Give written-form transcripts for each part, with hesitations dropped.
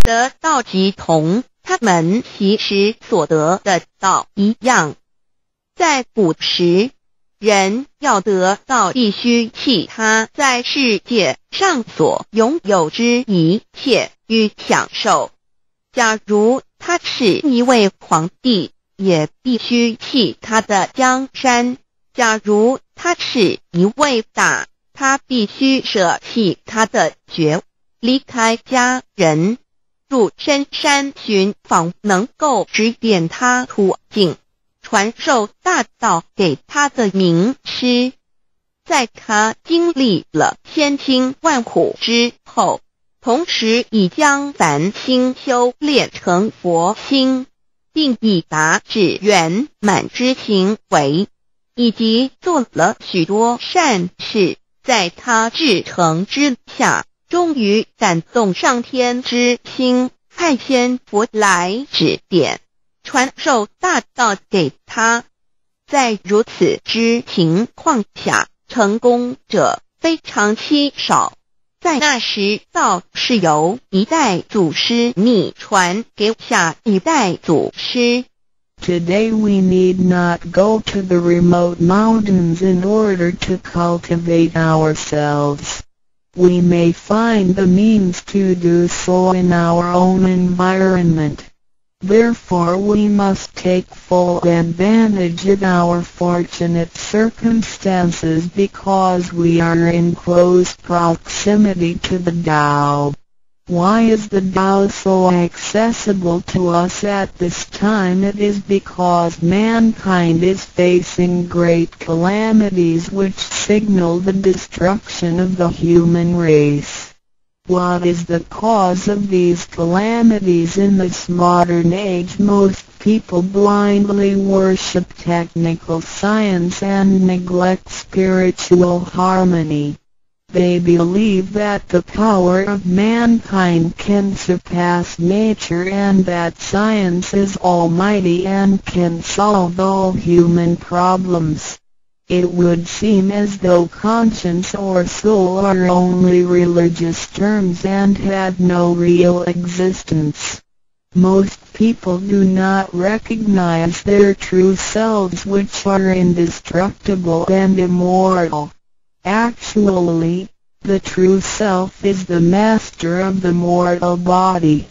得道即同他们其时所得的道一样。在古时，人要得道必须弃他在世界上所拥有之一切与享受。假如他是一位皇帝，也必须弃他的江山；假如他是一位大，他必须舍弃他的爵，离开家人，入深山寻访能够指点他途径，传授大道给他的名师。在他经历了千辛万苦之后，同时已将凡心修炼成佛心，并已达至圆满之行为，以及做了许多善事，在他至诚之下，终于感动上天之心，派仙佛来指点，传授大道给他。在如此之情况下，成功者非常稀少。在那时，道是由一代祖师秘传给下一代祖师。 Today we need not go to the remote mountains in order to cultivate ourselves. We may find the means to do so in our own environment. Therefore we must take full advantage of our fortunate circumstances because we are in close proximity to the Tao. Why is the Tao so accessible to us at this time? It is because mankind is facing great calamities which signal the destruction of the human race. What is the cause of these calamities? In this modern age, most people blindly worship technical science and neglect spiritual harmony. They believe that the power of mankind can surpass nature and that science is almighty and can solve all human problems. It would seem as though conscience or soul are only religious terms and had no real existence. Most people do not recognize their true selves, which are indestructible and immortal. Actually, the true self is the master of the mortal body.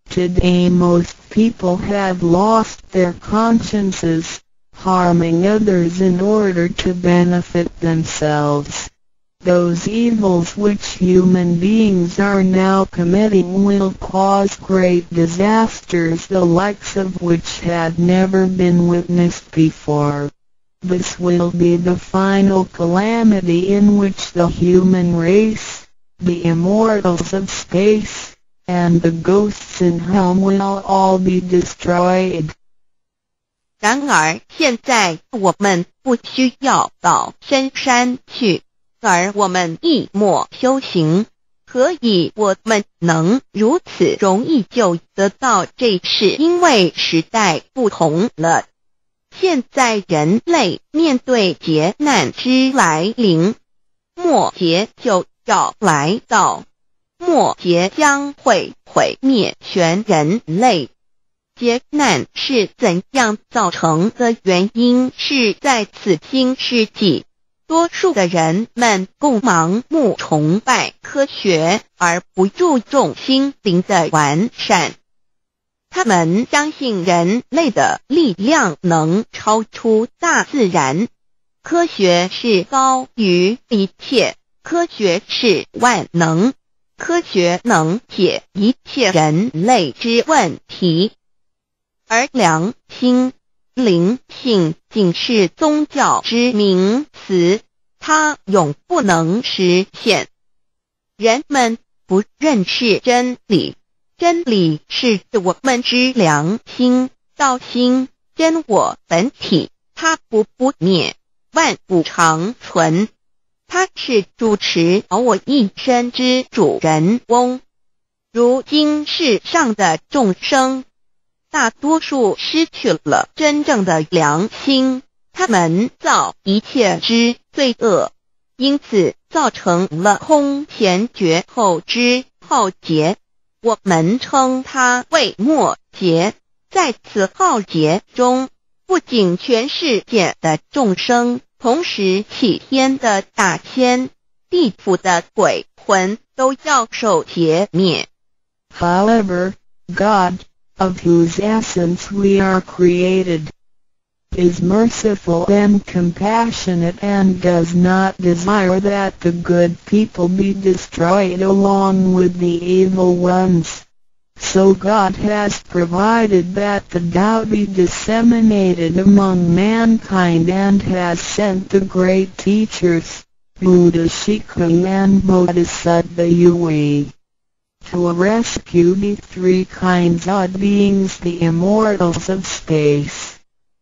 Today most people have lost their consciences, harming others in order to benefit themselves. Those evils which human beings are now committing will cause great disasters, the likes of which had never been witnessed before. This will be the final calamity in which the human race, the immortals of space, and the ghosts in hell will all be destroyed. 然而现在我们不需要到深山去，而我们一默修行。何以我们能如此容易就得到这事？因为时代不同了。现在人类面对劫难之来临，末劫就要来到，末劫将会毁灭全人类。劫难是怎样造成的？原因是在此新世纪，多数的人们共盲目崇拜科学，而不注重心灵的完善。他们相信人类的力量能超出大自然，科学是高于一切，科学是万能，科学能解一切人类之问题。而良心、灵性仅是宗教之名词，它永不能实现。人们不认识真理，真理是我们之良心、道心、真我本体，它不灭，万物长存。它是主持我一生之主人翁。如今世上的众生，大多数失去了真正的良心，他们造一切之罪恶，因此造成了空前绝后之浩劫。 我们称它为末劫。在此浩劫中，不仅全世界的众生，同时起天的大千、地府的鬼魂都要受劫灭。 However, God, of whose essence we are created, is merciful and compassionate and does not desire that the good people be destroyed along with the evil ones. So God has provided that the Tao be disseminated among mankind and has sent the great teachers, Buddha Shikha and Bodhisattva Yui, to rescue the three kinds of beings, the immortals of space,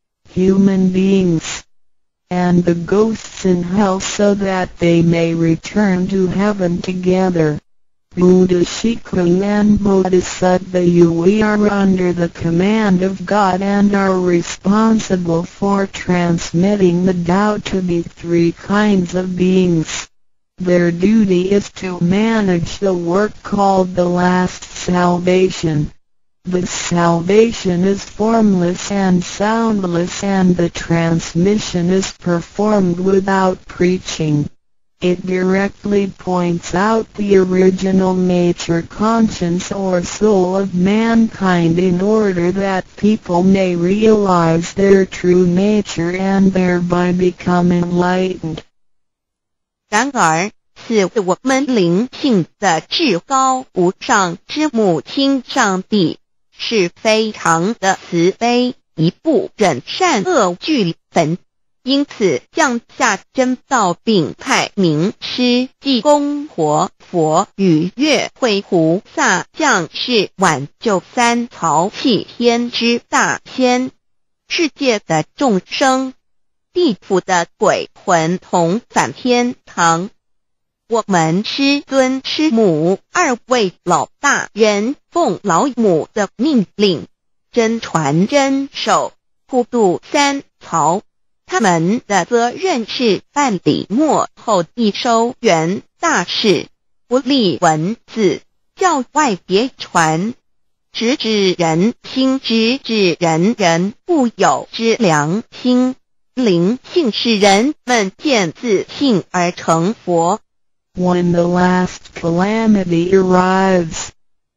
human beings, and the ghosts in hell, so that they may return to heaven together. Buddha Shikha and Bodhisattva Yui are under the command of God and are responsible for transmitting the Tao to the three kinds of beings. Their duty is to manage the work called the last salvation. This salvation is formless and soundless, and the transmission is performed without preaching. It directly points out the original nature, conscience or soul of mankind in order that people may realize their true nature and thereby become enlightened. 然而，是我们灵性的至高无上之母亲上帝，是非常的慈悲，一不忍善恶俱焚。因此降下真道，并派名师济公活佛与月慧菩萨降世，挽救三曹弃天之大千。世界的众生，地府的鬼魂同返天堂。我们师尊师母二位老大人奉老母的命令，真传真守，普渡三曹。他们的责任是办理末后一收圆大事，不立文字，教外别传，直指人心，直指人人不有之良心。灵性使人们见自性而成佛。 When the last calamity arrives,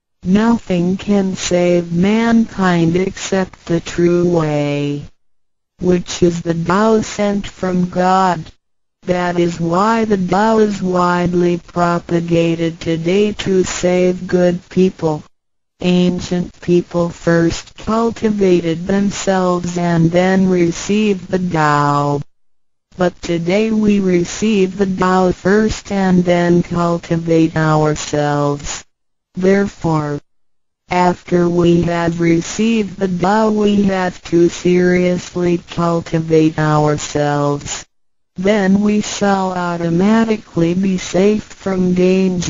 nothing can save mankind except the true way, which is the Tao sent from God. That is why the Tao is widely propagated today to save good people. Ancient people first cultivated themselves and then received the Tao. But today we receive the Tao first and then cultivate ourselves. Therefore, after we have received the Tao, we have to seriously cultivate ourselves. Then we shall automatically be safe from danger.